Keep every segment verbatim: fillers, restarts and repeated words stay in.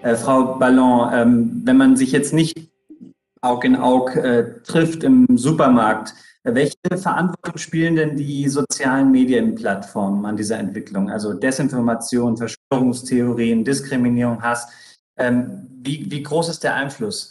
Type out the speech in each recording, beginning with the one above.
Äh, Frau Ballon, ähm, wenn man sich jetzt nicht Aug in Aug äh, trifft im Supermarkt, äh, welche Verantwortung spielen denn die sozialen Medienplattformen an dieser Entwicklung? Also Desinformation, Verschwörungstheorien, Diskriminierung, Hass. Ähm, wie, wie groß ist der Einfluss?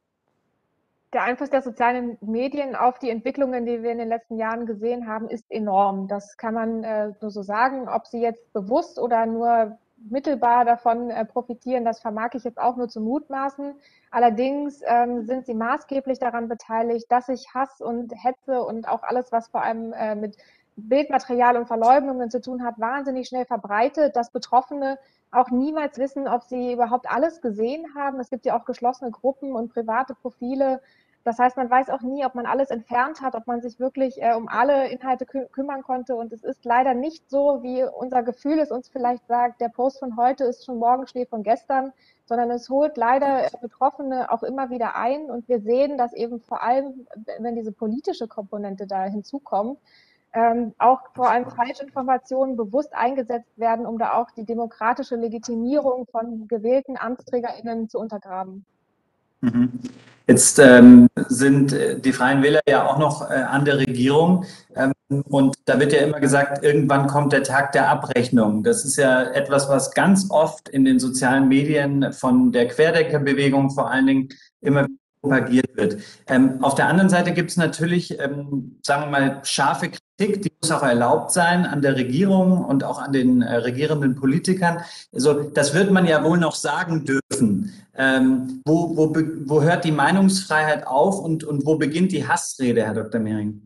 Der Einfluss der sozialen Medien auf die Entwicklungen, die wir in den letzten Jahren gesehen haben, ist enorm. Das kann man äh, nur so sagen. Ob sie jetzt bewusst oder nur mittelbar davon äh, profitieren, das vermag ich jetzt auch nur zu mutmaßen. Allerdings ähm, sind sie maßgeblich daran beteiligt, dass sich Hass und Hetze und auch alles, was vor allem äh, mit Bildmaterial und Verleumdungen zu tun hat, wahnsinnig schnell verbreitet, dass Betroffene auch niemals wissen, ob sie überhaupt alles gesehen haben. Es gibt ja auch geschlossene Gruppen und private Profile. Das heißt, man weiß auch nie, ob man alles entfernt hat, ob man sich wirklich äh, um alle Inhalte kü kümmern konnte. Und es ist leider nicht so, wie unser Gefühl es uns vielleicht sagt, der Post von heute ist schon Morgenschnee von gestern, sondern es holt leider Betroffene auch immer wieder ein. Und wir sehen, dass eben vor allem, wenn diese politische Komponente da hinzukommt, ähm, auch vor allem Falschinformationen bewusst eingesetzt werden, um da auch die demokratische Legitimierung von gewählten AmtsträgerInnen zu untergraben. Jetzt ähm, sind die Freien Wähler ja auch noch äh, an der Regierung ähm, und da wird ja immer gesagt, irgendwann kommt der Tag der Abrechnung. Das ist ja etwas, was ganz oft in den sozialen Medien von der Querdenkerbewegung vor allen Dingen immer propagiert wird. Ähm, auf der anderen Seite gibt es natürlich, ähm, sagen wir mal, scharfe Kritik, die muss auch erlaubt sein an der Regierung und auch an den äh, regierenden Politikern. Also das wird man ja wohl noch sagen dürfen. Ähm, wo, wo, wo hört die Meinungsfreiheit auf und, und wo beginnt die Hassrede, Herr Doktor Mehring?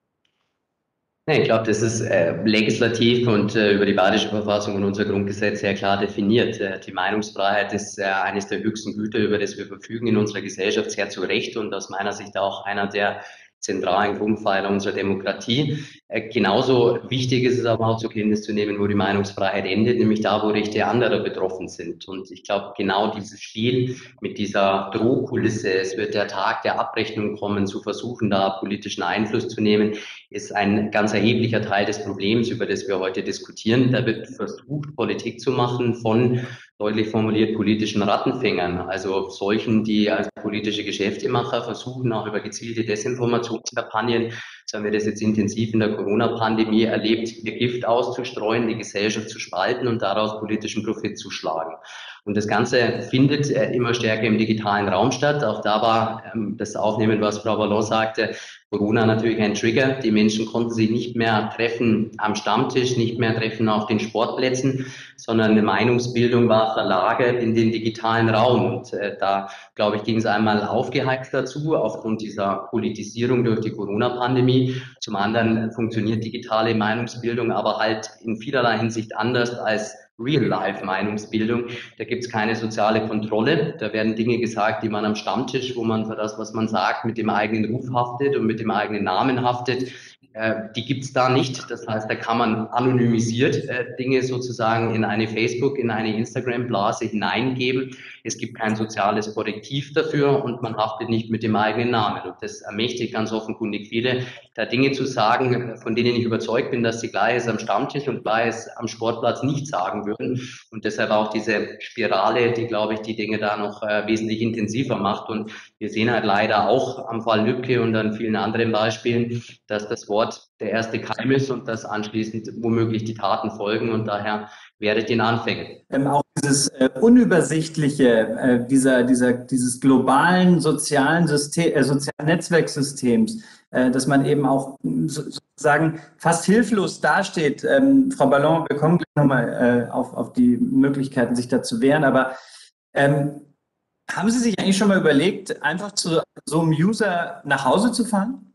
Ich glaube, das ist äh, legislativ und äh, über die Badische Verfassung und unser Grundgesetz sehr klar definiert. Äh, die Meinungsfreiheit ist äh, eines der höchsten Güter, über das wir verfügen in unserer Gesellschaft, sehr zu Recht und aus meiner Sicht auch einer der zentralen Grundpfeiler unserer Demokratie. Äh, genauso wichtig ist es aber auch zur Kenntnis zu nehmen, wo die Meinungsfreiheit endet, nämlich da, wo Rechte anderer betroffen sind. Und ich glaube, genau dieses Spiel mit dieser Drohkulisse, es wird der Tag der Abrechnung kommen, zu versuchen, da politischen Einfluss zu nehmen, ist ein ganz erheblicher Teil des Problems, über das wir heute diskutieren. Da wird versucht, Politik zu machen von deutlich formuliert politischen Rattenfängern, also solchen, die als politische Geschäftemacher versuchen, auch über gezielte Desinformationskampagnen, so haben wir das jetzt intensiv in der Corona-Pandemie erlebt, ihr Gift auszustreuen, die Gesellschaft zu spalten und daraus politischen Profit zu schlagen. Und das Ganze findet äh, immer stärker im digitalen Raum statt. Auch da war ähm, das Aufnehmen, was Frau Ballon sagte, Corona natürlich ein Trigger. Die Menschen konnten sich nicht mehr treffen am Stammtisch, nicht mehr treffen auf den Sportplätzen, sondern eine Meinungsbildung war verlagert in den digitalen Raum. Und äh, da, glaube ich, ging es einmal aufgeheizt dazu, aufgrund dieser Politisierung durch die Corona-Pandemie. Zum anderen funktioniert digitale Meinungsbildung aber halt in vielerlei Hinsicht anders als Real-Life-Meinungsbildung. Da gibt es keine soziale Kontrolle. Da werden Dinge gesagt, die man am Stammtisch, wo man für das, was man sagt, mit dem eigenen Ruf haftet und mit dem eigenen Namen haftet, äh, die gibt es da nicht. Das heißt, da kann man anonymisiert äh, Dinge sozusagen in eine Facebook, in eine Instagram-Blase hineingeben. Es gibt kein soziales Korrektiv dafür und man haftet nicht mit dem eigenen Namen. Und das ermächtigt ganz offenkundig viele, da Dinge zu sagen, von denen ich überzeugt bin, dass sie Gleiches am Stammtisch und Gleiches am Sportplatz nicht sagen würden. Und deshalb auch diese Spirale, die, glaube ich, die Dinge da noch äh, wesentlich intensiver macht. Und wir sehen halt leider auch am Fall Lübcke und an vielen anderen Beispielen, dass das Wort der erste Keim ist und dass anschließend womöglich die Taten folgen. Und daher wäre den Anfängen. Ähm, auch dieses äh, unübersichtliche, äh, dieser, dieser, dieses globalen sozialen System, äh, sozialen Netzwerksystems, äh, dass man eben auch sozusagen fast hilflos dasteht. Ähm, Frau Ballon, wir kommen gleich nochmal äh, auf, auf die Möglichkeiten, sich da zu wehren, aber ähm, haben Sie sich eigentlich schon mal überlegt, einfach zu so einem User nach Hause zu fahren?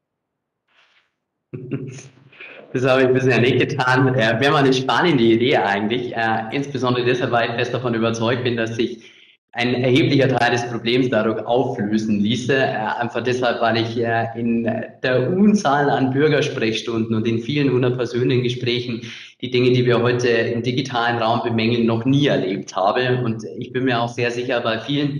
Das habe ich bisher nicht getan. Äh, wäre mal eine spannende Idee eigentlich. Äh, insbesondere deshalb, weil ich fest davon überzeugt bin, dass sich ein erheblicher Teil des Problems dadurch auflösen ließe. Äh, einfach deshalb, weil ich äh, in der Unzahl an Bürgersprechstunden und in vielen hundert persönlichen Gesprächen die Dinge, die wir heute im digitalen Raum bemängeln, noch nie erlebt habe. Und ich bin mir auch sehr sicher, bei vielen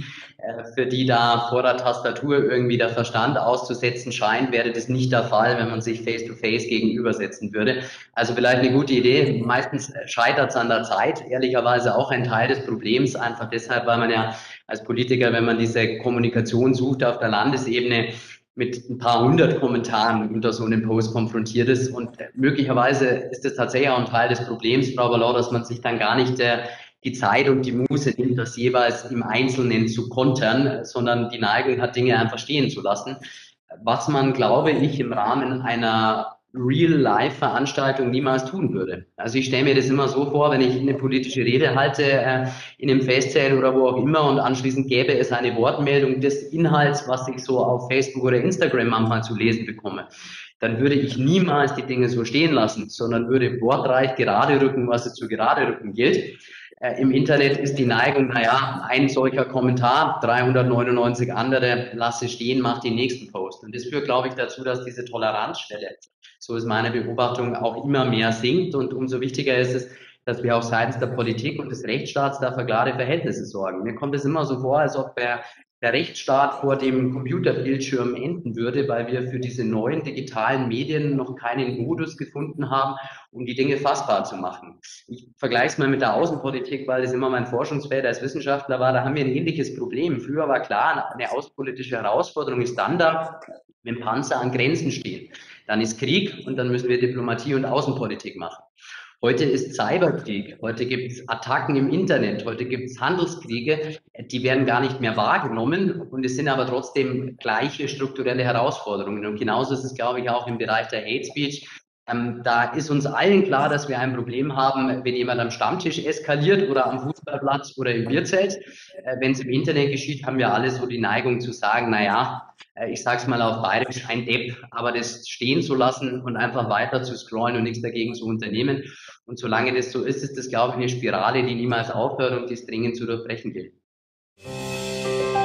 für die da vor der Tastatur irgendwie der Verstand auszusetzen scheint, wäre das nicht der Fall, wenn man sich face-to-face gegenübersetzen würde. Also vielleicht eine gute Idee. Meistens scheitert es an der Zeit, ehrlicherweise auch ein Teil des Problems, einfach deshalb, weil man ja als Politiker, wenn man diese Kommunikation sucht auf der Landesebene, mit ein paar hundert Kommentaren unter so einem Post konfrontiert ist. Und möglicherweise ist das tatsächlich auch ein Teil des Problems, Frau Ballau, dass man sich dann gar nicht äh, die Zeit und die Muße nimmt, das jeweils im Einzelnen zu kontern, sondern die Neigung hat, Dinge einfach stehen zu lassen. Was man, glaube ich, im Rahmen einer Real-Life-Veranstaltung niemals tun würde. Also ich stelle mir das immer so vor, wenn ich eine politische Rede halte, äh, in einem Festsaal oder wo auch immer, und anschließend gäbe es eine Wortmeldung des Inhalts, was ich so auf Facebook oder Instagram manchmal zu lesen bekomme, dann würde ich niemals die Dinge so stehen lassen, sondern würde wortreich gerade rücken, was es zu gerade rücken gilt. Äh, Im Internet ist die Neigung, naja, ein solcher Kommentar, dreihundertneunundneunzig andere, lasse stehen, mach den nächsten Post. Und das führt, glaube ich, dazu, dass diese Toleranzschwelle, so ist meine Beobachtung, auch immer mehr sinkt. Und umso wichtiger ist es, dass wir auch seitens der Politik und des Rechtsstaats dafür klare Verhältnisse sorgen. Mir kommt es immer so vor, als ob der, der Rechtsstaat vor dem Computerbildschirm enden würde, weil wir für diese neuen digitalen Medien noch keinen Modus gefunden haben, um die Dinge fassbar zu machen. Ich vergleiche es mal mit der Außenpolitik, weil das immer mein Forschungsfeld als Wissenschaftler war. Da haben wir ein ähnliches Problem. Früher war klar, eine außenpolitische Herausforderung ist dann da, wenn Panzer an Grenzen stehen. Dann ist Krieg und dann müssen wir Diplomatie und Außenpolitik machen. Heute ist Cyberkrieg, heute gibt es Attacken im Internet, heute gibt es Handelskriege, die werden gar nicht mehr wahrgenommen, und es sind aber trotzdem gleiche strukturelle Herausforderungen. Und genauso ist es, glaube ich, auch im Bereich der Hate Speech. Ähm, da ist uns allen klar, dass wir ein Problem haben, wenn jemand am Stammtisch eskaliert oder am Fußballplatz oder im Bierzelt. Äh, wenn es im Internet geschieht, haben wir alle so die Neigung zu sagen, naja, äh, ich sag's mal auf Bayerisch, ein Depp, aber das stehen zu lassen und einfach weiter zu scrollen und nichts dagegen zu unternehmen. Und solange das so ist, ist das, glaube ich, eine Spirale, die niemals aufhört und die es dringend zu durchbrechen gilt.